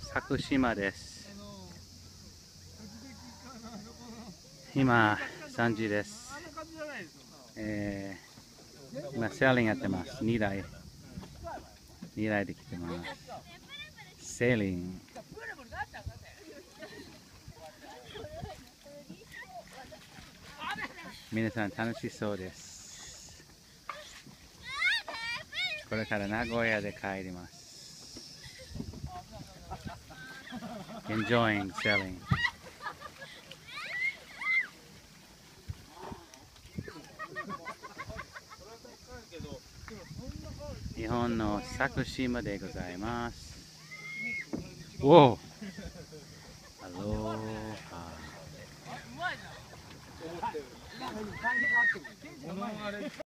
佐久島です。今3時です。今セーリングやってます。2台で来てます。セーリング。皆さん楽しそうです。これから名古屋で帰ります。Enjoying sailing. 日本の佐久島でございます。おお、アロハ。